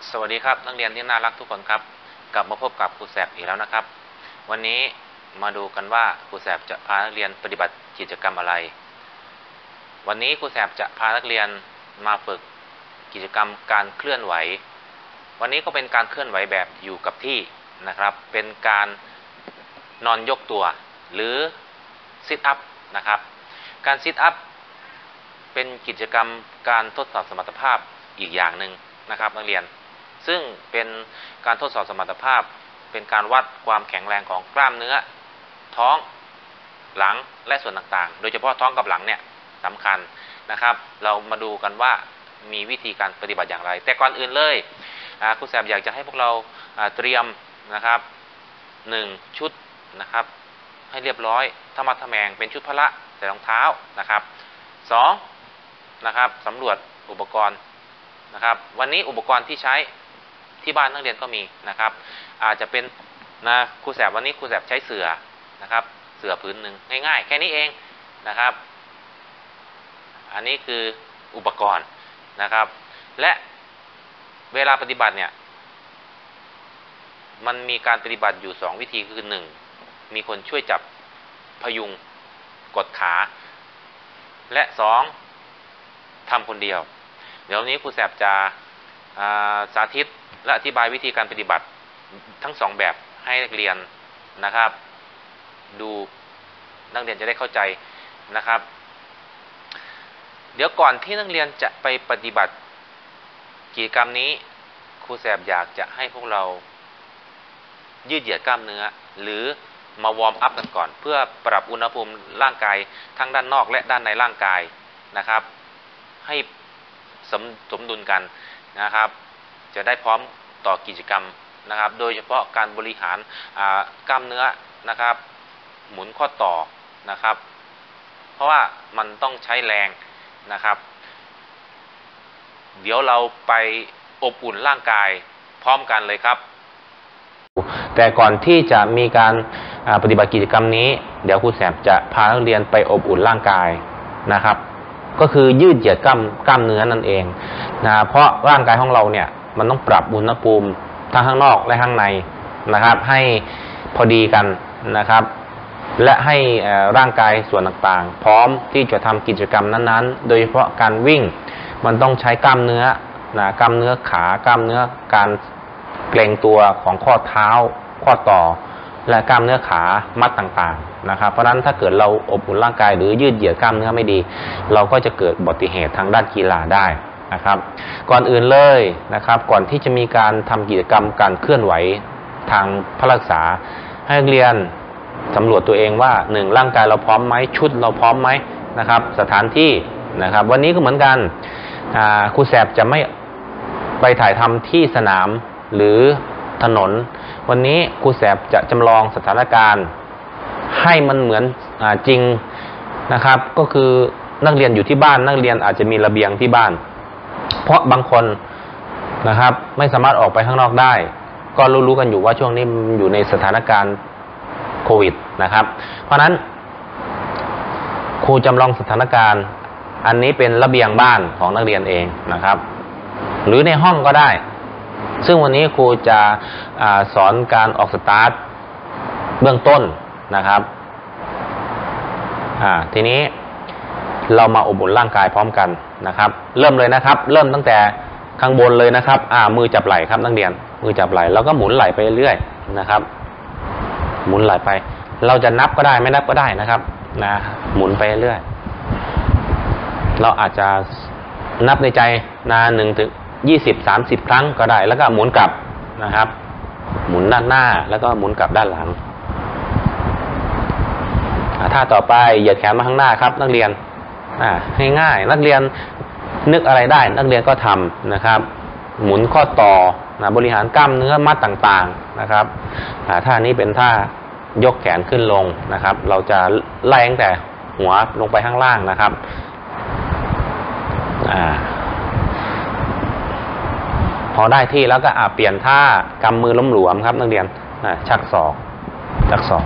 สวัสดีครับนักเรียนที่น่ารักทุกคนครับกลับมาพบกับครูแสบอีกแล้วนะครับวันนี้มาดูกันว่าครูแสบจะพานักเรียนปฏิบัติกิจกรรมอะไรวันนี้ครูแสบจะพานักเรียนมาฝึกกิจกรรมการเคลื่อนไหววันนี้ก็เป็นการเคลื่อนไหวแบบอยู่กับที่นะครับเป็นการนอนยกตัวหรือซิทอัพนะครับการซิทอัพเป็นกิจกรรมการทดสอบสมรรถภาพอีกอย่างหนึ่งนะครับนักเรียนซึ่งเป็นการทดสอบสมรรถภาพเป็นการวัดความแข็งแรงของกล้ามเนื้อท้องหลังและส่วนต่างๆโดยเฉพาะท้องกับหลังเนี่ยสำคัญนะครับเรามาดูกันว่ามีวิธีการปฏิบัติอย่างไรแต่ก่อนอื่นเลยครูแสบอยากจะให้พวกเราเตรียมนะครับ1ชุดนะครับให้เรียบร้อยธรรมะทแมงเป็นชุดพละใส่รองเท้านะครับ2นะครับสำรวจอุปกรณ์นะครับวันนี้อุปกรณ์ที่ใช้ที่บ้านนักเรียนก็มีนะครับอาจจะเป็นครูแสบวันนี้ครูแสบใช้เสื่อนะครับเสื่อผืนหนึ่งง่ายๆแค่นี้เองนะครับอันนี้คืออุปกรณ์นะครับและเวลาปฏิบัติเนี่ยมันมีการปฏิบัติอยู่2วิธีคือ1มีคนช่วยจับพยุงกดขาและ2ทำคนเดียวเดี๋ยวนี้ครูแสบจะสาธิตและอธิบายวิธีการปฏิบัติทั้ง2แบบให้นักเรียนนะครับดูนักเรียนจะได้เข้าใจนะครับเดี๋ยวก่อนที่นักเรียนจะไปปฏิบัติกิจกรรมนี้ครูแสบอยากจะให้พวกเรายืดเหยียดกล้ามเนื้อหรือมาวอร์มอัพกันก่อนเพื่อปรับอุณหภูมิร่างกายทั้งด้านนอกและด้านในร่างกายนะครับให้สมดุลกันนะครับจะได้พร้อมต่อกิจกรรมนะครับโดยเฉพาะการบริหารกล้ามเนื้อนะครับหมุนข้อต่อนะครับเพราะว่ามันต้องใช้แรงนะครับเดี๋ยวเราไปอบอุ่นร่างกายพร้อมกันเลยครับแต่ก่อนที่จะมีการปฏิบัติกิจกรรมนี้เดี๋ยวครูแสบจะพานักเรียนไปอบอุ่นร่างกายนะครับก็คือยืดเหยียดกล้ามเนื้อนั่นเองนะเพราะร่างกายของเราเนี่ยมันต้องปรับอุณหภูมิทั้งข้างนอกและข้างในนะครับให้พอดีกันนะครับและให้ร่างกายส่วนต่างๆพร้อมที่จะทำกิจกรรมนั้นๆโดยเฉพาะการวิ่งมันต้องใช้กล้ามเนื้อกล้ามเนื้อขากล้ามเนื้อการเกร็งตัวของข้อเท้าข้อต่อและกล้ามเนื้อขามัดต่างๆนะครับเพราะฉะนั้นถ้าเกิดเราอบอุ่นร่างกายหรือยืดเหยียดกล้ามเนื้อไม่ดีเราก็จะเกิดอุบัติเหตุทางด้านกีฬาได้นะครับก่อนอื่นเลยนะครับก่อนที่จะมีการทำกิจกรรมการเคลื่อนไหวทางพละศึกษาให้นักเรียนสำรวจตัวเองว่า1ร่างกายเราพร้อมไหมชุดเราพร้อมไหมนะครับสถานที่นะครับวันนี้ก็เหมือนกันครูแสบจะไม่ไปถ่ายทำที่สนามหรือถนนวันนี้ครูแสบจะจำลองสถานการณ์ให้มันเหมือนจริงนะครับก็คือนักเรียนอยู่ที่บ้านนักเรียนอาจจะมีระเบียงที่บ้านเพราะบางคนนะครับไม่สามารถออกไปข้างนอกได้ก็รู้กันอยู่ว่าช่วงนี้อยู่ในสถานการณ์โควิดนะครับเพราะนั้นครูจำลองสถานการณ์อันนี้เป็นระเบียงบ้านของนักเรียนเองนะครับหรือในห้องก็ได้ซึ่งวันนี้ครูจะสอนการออกสตาร์ทเบื้องต้นนะครับทีนี้เรามาอบอุ่นร่างกายพร้อมกันนะครับเริ่มเลยนะครับเริ่มตั้งแต่ข้างบนเลยนะครับมือจับไหล่ครับนักเรียนมือจับไหล่แล้วก็หมุนไหล่ไปเรื่อยๆนะครับหมุนไหล่ไปเราจะนับก็ได้ไม่นับก็ได้นะครับหมุนไปเรื่อยเราอาจจะนับในใจ1 ถึง 20-30 ครั้งก็ได้แล้วก็หมุนกลับนะครับหมุนด้านหน้าแล้วก็หมุนกลับด้านหลังท่าต่อไปเหยียดแขนมาข้างหน้าครับนักเรียนง่ายๆนักเรียนนึกอะไรได้นักเรียนก็ทำนะครับหมุนข้อต่อบริหารกล้ามเนื้อมัดต่างๆนะครับท่านี้เป็นท่ายกแขนขึ้นลงนะครับเราจะไล่ตั้งแต่หัวลงไปข้างล่างนะครับพอได้ที่แล้วก็เปลี่ยนท่ากำมือล้มหลวมครับนักเรียนชักศอก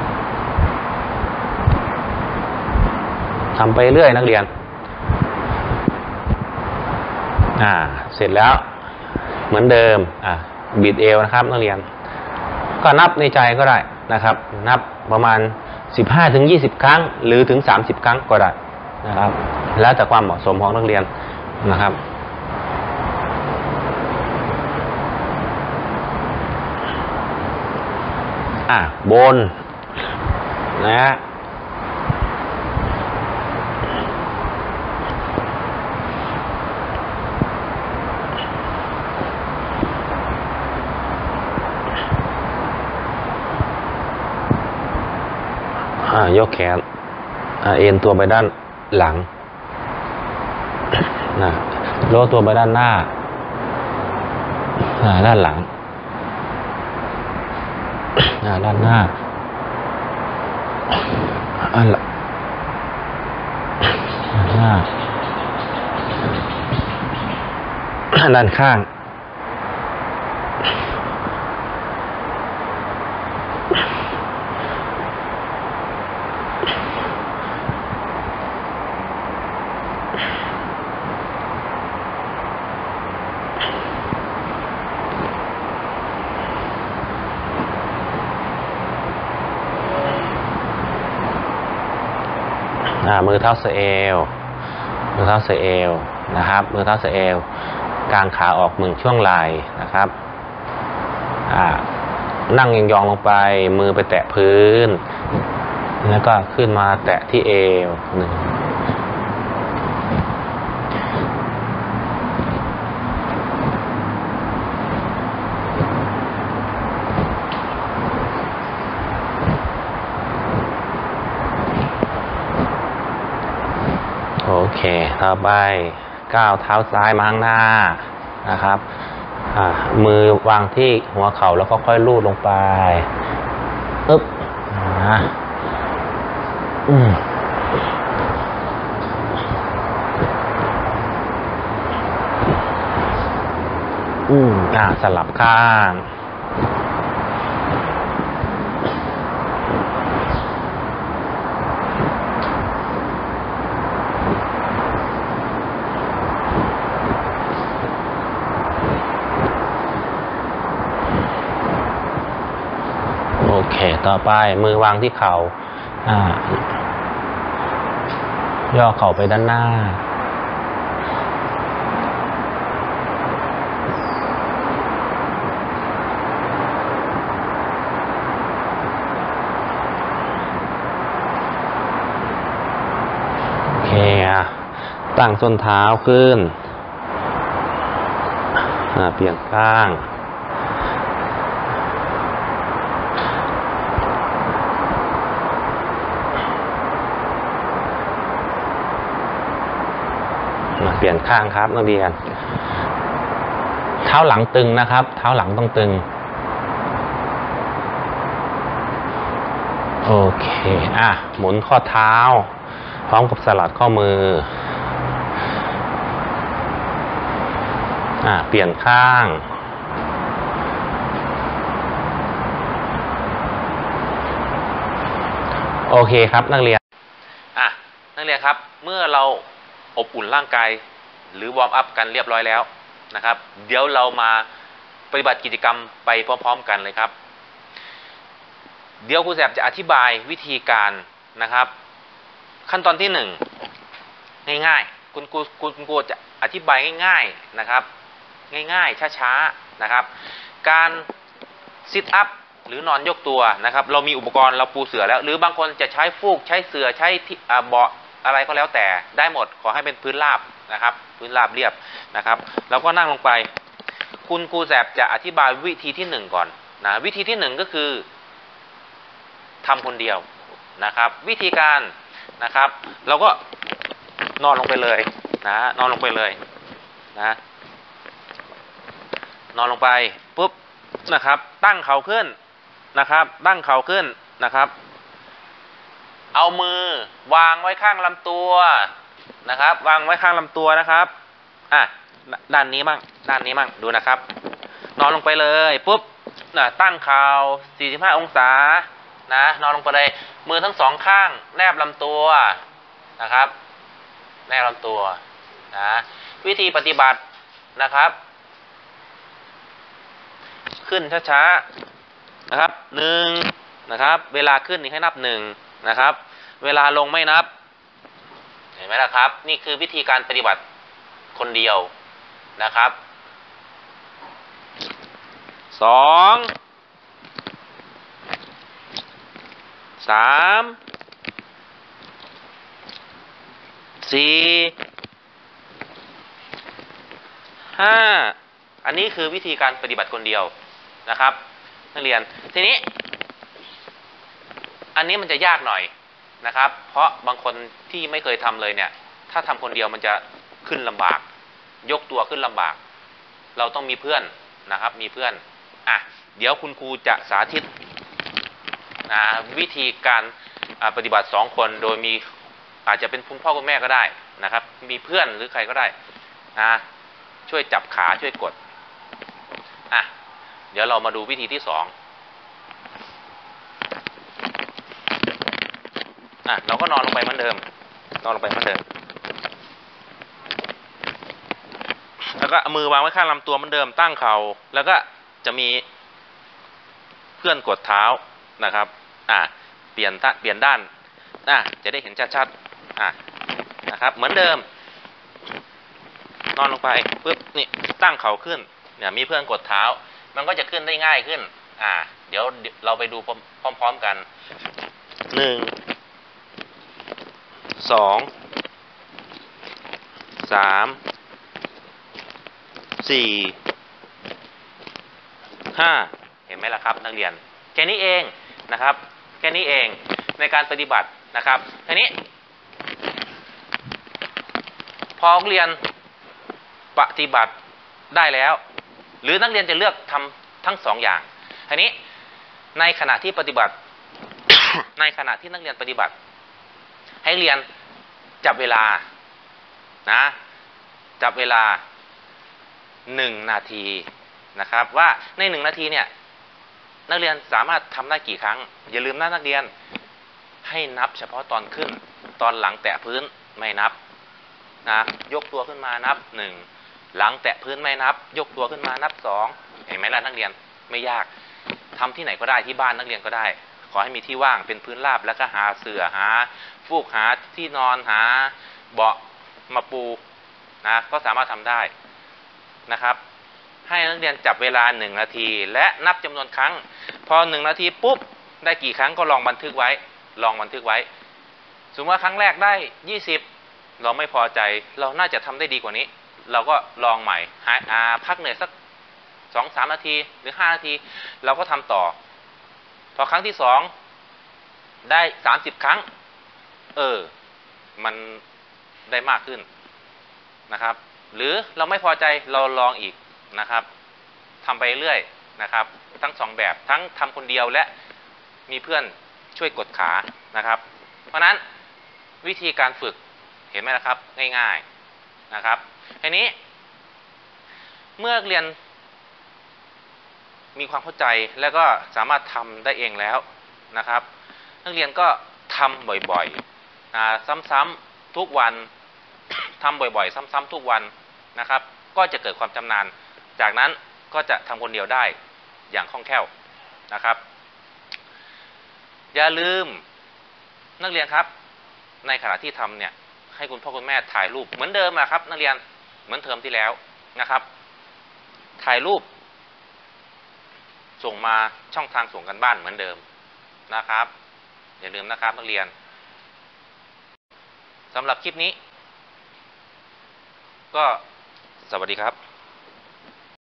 ทำไปเรื่อยนักเรียนเสร็จแล้วเหมือนเดิมบิดเอวนะครับนักเรียนก็นับในใจก็ได้นะครับนับประมาณ15-20 ครั้งหรือถึง30 ครั้งก็ได้นะครับแล้วแต่ความเหมาะสมของนักเรียนนะครับบนนะยกแขนเอ็นตัวไปด้านหลังโยกตัวไปด้านหน้าด้านหลังด้านหน้าด้านหน้าด้านข้างมือเท้าสะเอวนะครับมือเท้าสะเอวกางขาออกมึงช่วงไหล่นะครับนั่งยองๆลงไปมือไปแตะพื้นแล้วก็ขึ้นมาแตะที่เอวโอเคต่อไปก้าวเท้าซ้ายมาข้างหน้านะครับมือวางที่หัวเข่าแล้วก็ค่อยลูดลงไปสลับข้างโอเคต่อไปมือวางที่เข่าย่อเข่าไปด้านหน้าโอเคตั้งส้นเท้าขึ้นเปลี่ยนข้างเปลี่ยนข้างครับนักเรียนเท้าหลังตึงนะครับเท้าหลังต้องตึงโอเคหมุนข้อเท้าพร้อมกับสลัดข้อมือเปลี่ยนข้างโอเคครับนักเรียนนักเรียนครับเมื่อเราอบอุ่นร่างกายหรือวอร์มอัพกันเรียบร้อยแล้วนะครับเดี๋ยวเรามาปฏิบัติกิจกรรมไปพร้อมๆกันเลยครับเดี๋ยวครูแสบจะอธิบายวิธีการนะครับขั้นตอนที่ง่ายๆคุณครูจะอธิบายง่ายๆนะครับง่ายๆช้าๆนะครับการซิทอัพหรือนอนยกตัวนะครับเรามีอุปกรณ์เราปูเสื่อแล้วหรือบางคนจะใช้ฟูกใช้เสื่อใช้เบาะอะไรก็แล้วแต่ได้หมดขอให้เป็นพื้นราบนะครับพื้นราบเรียบนะครับเราก็นั่งลงไปคุณครูแสบจะอธิบายวิธีที่1ก่อนนะวิธีที่1ก็คือทำคนเดียวนะครับวิธีการนะครับเราก็นอนลงไปเลยนอนลงไปเลยนอนลงไปปุ๊บนะครับตั้งเข่าขึ้นนะครับตั้งเข่าขึ้นนะครับเอามือวางไว้ข้างลำตัวนะครับวางไว้ข้างลำตัวนะครับด้านนี้มั่งดูนะครับนอนลงไปเลยปุ๊บตั้งเข่า45 องศานอนลงไปเลยมือทั้งสองข้างแนบลำตัวนะครับแนบลำตัววิธีปฏิบัตินะครับขึ้นช้าๆนะครับ1นะครับเวลาขึ้นนี่ให้นับ1นะครับเวลาลงไม่นับเห็นไหมล่ะครับนี่คือวิธีการปฏิบัติคนเดียวนะครับ2 3 4 5อันนี้คือวิธีการปฏิบัติคนเดียวนะครับนักเรียนทีนี้อันนี้มันจะยากหน่อยนะครับเพราะบางคนที่ไม่เคยทำเลยเนี่ยถ้าทำคนเดียวมันจะขึ้นลำบากยกตัวขึ้นลำบากเราต้องมีเพื่อนนะครับมีเพื่อนเดี๋ยวคุณครูจะสาธิตวิธีการปฏิบัติ2คนโดยมีอาจจะเป็นคุณพ่อคุณแม่ก็ได้นะครับมีเพื่อนหรือใครก็ได้ช่วยจับขาช่วยกดเดี๋ยวเรามาดูวิธีที่2เราก็นอนลงไปเหมือนเดิมแล้วก็มือวางไว้ข้างลำตัวเหมือนเดิมตั้งเข่าแล้วก็จะมีเพื่อนกดเท้านะครับเปลี่ยนด้านจะได้เห็นชัดๆนะครับเหมือนเดิมนอนลงไปปุ๊บนี่ตั้งเข่าขึ้นเนี่ยมีเพื่อนกดเท้ามันก็จะขึ้นได้ง่ายขึ้นเดี๋ยวเราไปดูพร้อมๆกัน1 2 3 4 5เห็นไหมล่ะครับนักเรียนแค่นี้เองนะครับแค่นี้เองในการปฏิบัตินะครับทีนี้พอนักเรียนปฏิบัติได้แล้วหรือนักเรียนจะเลือกทำทั้ง2อย่างทีนี้ในขณะที่ปฏิบัติ ในขณะที่นักเรียนปฏิบัติให้เรียนจับเวลาจับเวลา1 นาทีนะครับว่าใน1 นาทีเนี่ยนักเรียนสามารถทำได้กี่ครั้งอย่าลืมนะนักเรียนให้นับเฉพาะตอนขึ้นตอนหลังแตะพื้นไม่นับยกตัวขึ้นมานับ1หลังแตะพื้นไม่นับยกตัวขึ้นมานับ2เห็นไหมล่ะนักเรียนไม่ยากทำที่ไหนก็ได้ที่บ้านนักเรียนก็ได้ขอให้มีที่ว่างเป็นพื้นราบแล้วก็หาเสื่อหาฟูกหาที่นอนหาเบาะมาปูก็สามารถทำได้นะครับให้นักเรียนจับเวลา1 นาทีและนับจำนวนครั้งพอ1 นาทีปุ๊บได้กี่ครั้งก็ลองบันทึกไว้สมมติว่าครั้งแรกได้20เราไม่พอใจเราน่าจะทำได้ดีกว่านี้เราก็ลองใหม่พักเหนื่อยสัก 2-3 นาทีหรือ5 นาทีเราก็ทำต่อพอครั้งที่2ได้30 ครั้งมันได้มากขึ้นนะครับหรือเราไม่พอใจเราลองอีกนะครับทำไปเรื่อยนะครับทั้ง2แบบทั้งทำคนเดียวและมีเพื่อนช่วยกดขานะครับเพราะนั้นวิธีการฝึกเห็นไหมนะครับง่ายๆนะครับทีนี้เมื่อเรียนมีความเข้าใจแล้วก็สามารถทำได้เองแล้วนะครับนักเรียนก็ทำบ่อยๆซ้ำๆทุกวันทำบ่อยๆซ้ำๆทุกวันนะครับก็จะเกิดความชำนาญจากนั้นก็จะทำคนเดียวได้อย่างคล่องแคล่วนะครับอย่าลืมนักเรียนครับในขณะที่ทำเนี่ยให้คุณพ่อคุณแม่ถ่ายรูปเหมือนเดิมนะครับนักเรียนเหมือนเทอมที่แล้วนะครับถ่ายรูปส่งมาช่องทางส่งกันบ้านเหมือนเดิมนะครับอย่าลืมนะครับนักเรียนสำหรับคลิปนี้ก็สวัสดีครับ